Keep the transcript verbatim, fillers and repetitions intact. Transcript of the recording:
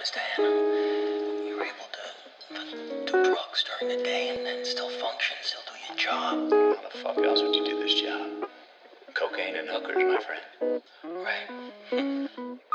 understand. You're able to do drugs during the day and then still function, still do your job. How the fuck else would you do this job? Cocaine and hookers, my friend. Right.